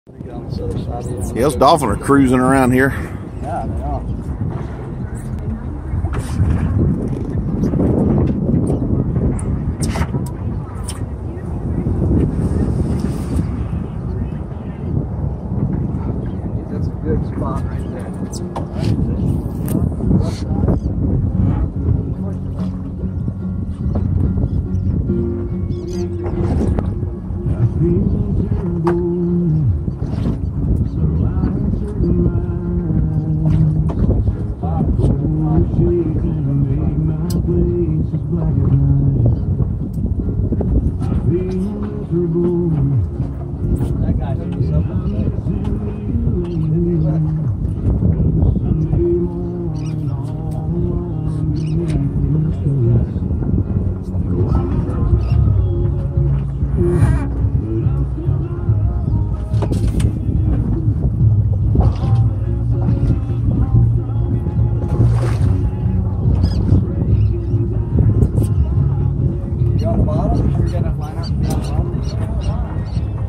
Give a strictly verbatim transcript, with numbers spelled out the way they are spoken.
Yeah, those dolphins are cruising around here. Yeah, they are. That's a good spot right there. That guy knows something. You on the bottom? You're gonna line up and be on the bottom?